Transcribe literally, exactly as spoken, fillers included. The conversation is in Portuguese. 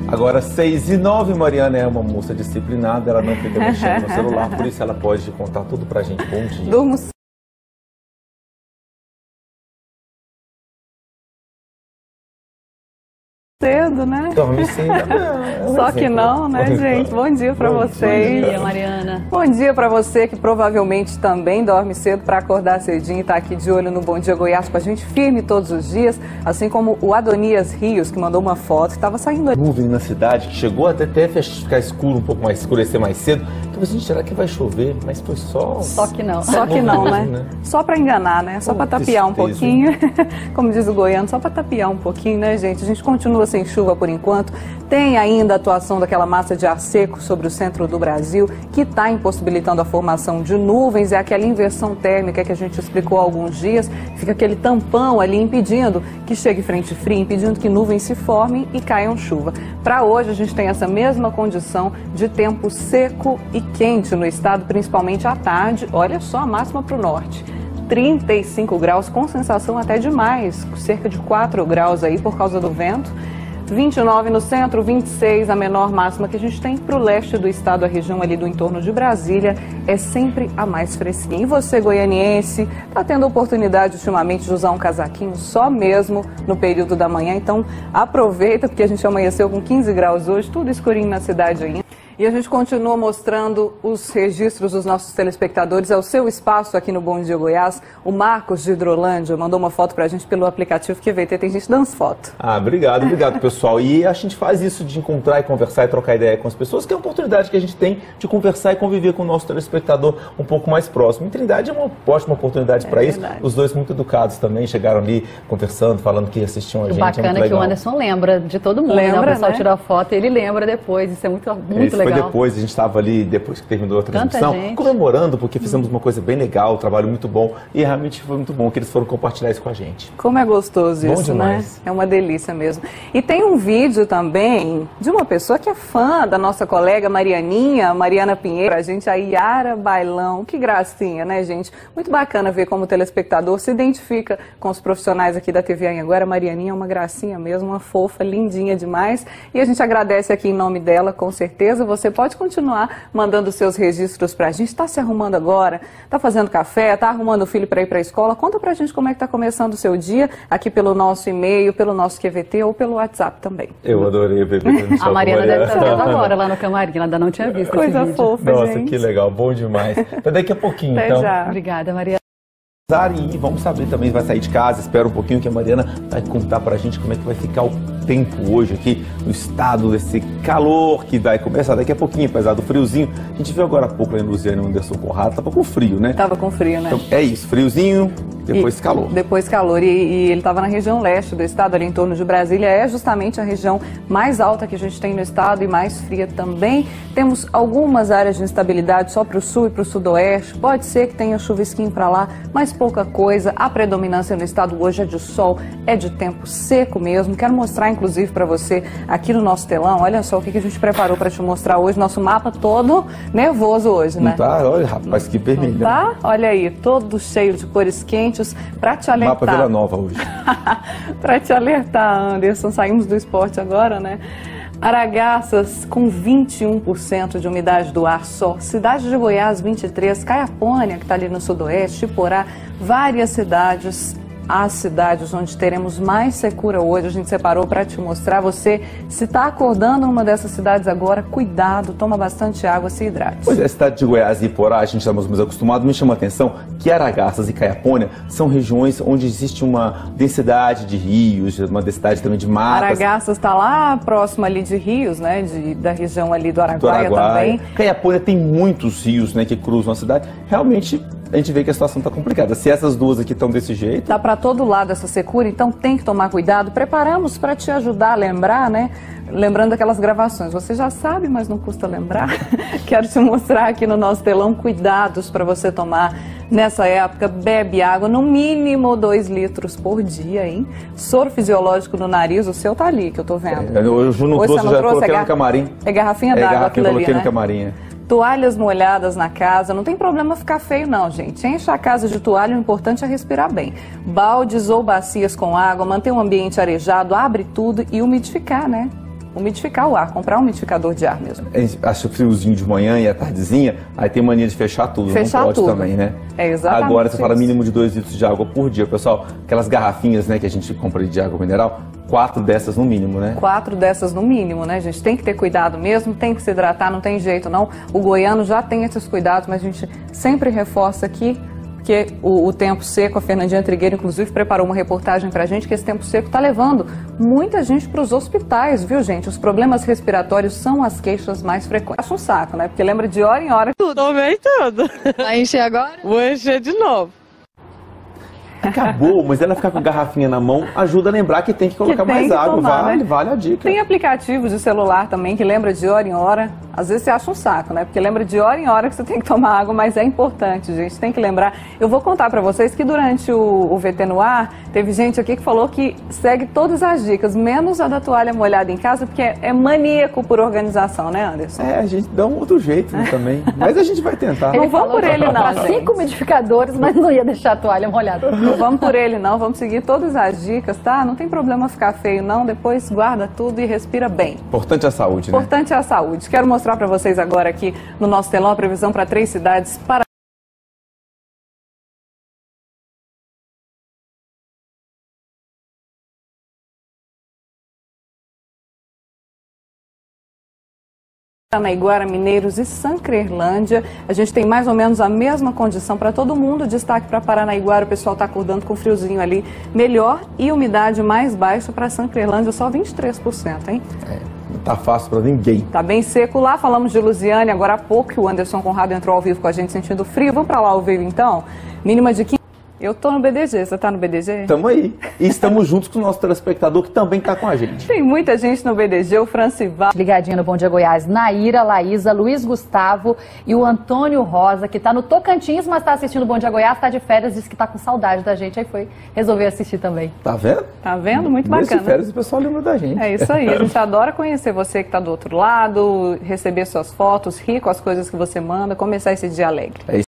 Agora, seis e nove, Mariana é uma moça disciplinada, ela não fica mexendo no celular, por isso ela pode contar tudo pra gente. Bom dia. Durmo cedo, né? Dorme cedo. É um Só exemplo. que não, né, gente? Bom dia pra Bom vocês. dia. Bom dia, Mariana. Bom dia pra você que provavelmente também dorme cedo para acordar cedinho e tá aqui de olho no Bom Dia Goiás com a gente firme todos os dias, assim como o Adonias Rios, que mandou uma foto, que estava saindo ali. Nuvem na cidade, que chegou até, até ficar escuro, um pouco mais, escurecer mais cedo. Então, gente, será que vai chover? Mas foi só... Só que não. Só que não, né? né? Só para enganar, né? Só Oh, para tapiar um tristeza. pouquinho. Como diz o goiano, só para tapiar um pouquinho, né, gente? A gente continua sem chuva por enquanto. Tem ainda a atuação daquela massa de ar seco sobre o centro do Brasil, que está impossibilitando a formação de nuvens. É aquela inversão térmica que a gente explicou há alguns dias. Fica aquele tampão ali impedindo que chegue frente fria, impedindo que nuvens se formem e caiam chuva. Para hoje, a gente tem essa mesma condição de tempo seco e quente no estado, principalmente à tarde. Olha só a máxima para o norte. trinta e cinco graus, com sensação até demais, cerca de quatro graus aí por causa do vento. vinte e nove no centro, vinte e seis a menor máxima que a gente tem para o leste do estado, a região ali do entorno de Brasília, é sempre a mais fresquinha. E você, goianiense, está tendo oportunidade ultimamente de usar um casaquinho só mesmo no período da manhã, então aproveita, porque a gente amanheceu com quinze graus hoje, tudo escurinho na cidade ainda. E a gente continua mostrando os registros dos nossos telespectadores. É o seu espaço aqui no Bom Dia Goiás. O Marcos de Hidrolândia mandou uma foto pra gente pelo aplicativo Q V T. Tem gente dando foto. Ah, obrigado, obrigado, pessoal. E a gente faz isso de encontrar e conversar e trocar ideia com as pessoas, que é a oportunidade que a gente tem de conversar e conviver com o nosso telespectador um pouco mais próximo. Em Trindade é uma ótima oportunidade É para isso. verdade. Os dois muito educados também, chegaram ali conversando, falando que assistiam a O gente. bacana é muito é que o legal. Anderson lembra de todo mundo, Lembra, né? O pessoal né? tirou a foto e ele lembra depois. Isso é muito, muito Esse legal. foi depois, a gente estava ali, depois que terminou a transmissão, gente. comemorando, porque fizemos uma coisa bem legal, um trabalho muito bom, e realmente foi muito bom que eles foram compartilhar isso com a gente. Como é gostoso Bom isso, demais. né? É uma delícia mesmo. E tem um vídeo também de uma pessoa que é fã da nossa colega Marianinha, Mariana Pinheiro, a gente, a Yara Bailão. Que gracinha, né, gente? Muito bacana ver como o telespectador se identifica com os profissionais aqui da T V Anhanguera. A Marianinha é uma gracinha mesmo, uma fofa, lindinha demais. E a gente agradece aqui em nome dela, com certeza. Você pode continuar mandando seus registros pra gente. Tá se arrumando agora? Tá fazendo café? Tá arrumando o filho para ir pra escola? Conta pra gente como é que tá começando o seu dia, aqui pelo nosso e-mail, pelo nosso Q V T ou pelo WhatsApp também. Eu adorei ver. A Mariana deve estar vendo agora lá no camarim, ela ainda não tinha visto esse Coisa vídeo. fofa, Nossa, gente. que legal, bom demais. Até daqui a pouquinho, Até então. já. Obrigada, Mariana. E vamos saber também, vai sair de casa, espera um pouquinho que a Mariana vai contar pra gente como é que vai ficar o tempo hoje aqui no estado, desse calor que vai começar daqui a pouquinho, apesar do friozinho. A gente viu agora há pouco lá em Luziane, Anderson Conrado, tava com frio, né? Tava com frio, né? Então é isso, friozinho, depois E calor. Depois calor. E, e ele estava na região leste do estado, ali em torno de Brasília. É justamente a região mais alta que a gente tem no estado e mais fria também. Temos algumas áreas de instabilidade só para o sul e para o sudoeste. Pode ser que tenha chuvisquinho para lá, mas pouca coisa. A predominância no estado hoje é de sol, é de tempo seco mesmo. Quero mostrar, inclusive, para você aqui no nosso telão. Olha só o que, que a gente preparou para te mostrar hoje. Nosso mapa todo nervoso hoje, né? Não tá? Olha, rapaz, que vermelho. Tá? Olha aí, todo cheio de cores quentes para te alertar. Mapa Vila Nova hoje. Para te alertar, Anderson, saímos do esporte agora, né? Aragaças com vinte e um por cento de umidade do ar só. Cidade de Goiás, vinte e três. Caiapônia, que está ali no sudoeste. Iporá, várias cidades. As cidades onde teremos mais secura hoje, a gente separou para te mostrar. Você, se está acordando numa dessas cidades agora, cuidado, toma bastante água, se hidrate. Pois é, a cidade de Goiás e Iporá, a gente está mais acostumado, me chama a atenção que Aragaças e Caiapônia são regiões onde existe uma densidade de rios, uma densidade também de matas. Aragaças está lá próximo ali de rios, né, de, da região ali do Araguaia, do Araguaia também. Caiapônia tem muitos rios, né, que cruzam a cidade. Realmente, a gente vê que a situação está complicada. Se essas duas aqui estão desse jeito... Tá para todo lado essa secura, então tem que tomar cuidado. Preparamos para te ajudar a lembrar, né? Lembrando aquelas gravações. Você já sabe, mas não custa lembrar. Quero te mostrar aqui no nosso telão cuidados para você tomar nessa época. Bebe água, no mínimo dois litros por dia, hein? Soro fisiológico no nariz, o seu tá ali, que eu tô vendo. É, eu não Hoje trouxe, você não já trouxe, coloquei é no camarim. É garrafinha É d'água garrafinha, aquilo eu ali, coloquei né? no camarim. É. Toalhas molhadas na casa, não tem problema ficar feio não, gente. Enche a casa de toalha, o importante é respirar bem. Baldes ou bacias com água, manter o ambiente arejado, abre tudo e umidificar, né? umidificar o ar, comprar um umidificador de ar mesmo. A gente acha friozinho de manhã e à tardezinha, aí tem mania de fechar tudo, Fechar não pode tudo. também, né? É exatamente Agora você isso. fala mínimo de dois litros de água por dia. Pessoal, aquelas garrafinhas, né, que a gente compra de água mineral, quatro dessas no mínimo, né? Quatro dessas no mínimo, né, gente? Tem que ter cuidado mesmo, tem que se hidratar, não tem jeito não. O goiano já tem esses cuidados, mas a gente sempre reforça aqui, porque o, o tempo seco, a Fernandinha Trigueiro, inclusive, preparou uma reportagem pra gente que esse tempo seco está levando muita gente para os hospitais, viu, gente? Os problemas respiratórios são as queixas mais frequentes. Acho um saco, né? Porque lembra de hora em hora. Tomei tudo. Vai encher agora? Vou encher de novo. Acabou, mas ela ficar com a garrafinha na mão ajuda a lembrar que tem que colocar tem mais que água. tomar, vale, né? vale a dica. Tem aplicativo de celular também que lembra de hora em hora. Às vezes você acha um saco, né? Porque lembra de hora em hora que você tem que tomar água, mas é importante, gente. Tem que lembrar. Eu vou contar pra vocês que durante o, o V T no ar, teve gente aqui que falou que segue todas as dicas, menos a da toalha molhada em casa, porque é, é maníaco por organização, né, Anderson? É, a gente dá um outro jeito, né, também. Mas a gente vai tentar. Não vamos por ele não, Cinco gente. umidificadores, mas não ia deixar a toalha molhada. Não vamos por ele não, vamos seguir todas as dicas, tá? Não tem problema ficar feio não, depois guarda tudo e respira bem. Importante a saúde, né? Importante é a saúde. Quero mostrar para vocês agora aqui no nosso telão a previsão para três cidades para Paranaiguara, Mineiros e Sancrelândia. A gente tem mais ou menos a mesma condição para todo mundo. Destaque para Paranaiguara, o pessoal está acordando com friozinho ali. Melhor e umidade mais baixa para Sancrelândia, só vinte e três por cento, hein? É, não tá fácil para ninguém. Tá bem seco lá. Falamos de Lusiânia agora há pouco, que o Anderson Conrado entrou ao vivo com a gente sentindo frio. Vamos para lá ao vivo então? Mínima de quinze. Eu tô no B D G, você tá no B D G? Estamos aí. E estamos juntos com o nosso telespectador que também está com a gente. Tem muita gente no B D G, o Francival. Ligadinho no Bom Dia Goiás, Naíra, Laísa, Luiz Gustavo e o Antônio Rosa, que tá no Tocantins, mas tá assistindo o Bom Dia Goiás, tá de férias, disse que tá com saudade da gente, aí foi resolver assistir também. Tá vendo? Tá vendo? Muito Nesse bacana. férias o pessoal lembra da gente. É isso aí, a gente adora conhecer você que está do outro lado, receber suas fotos, rir com as coisas que você manda, começar esse dia alegre. É isso.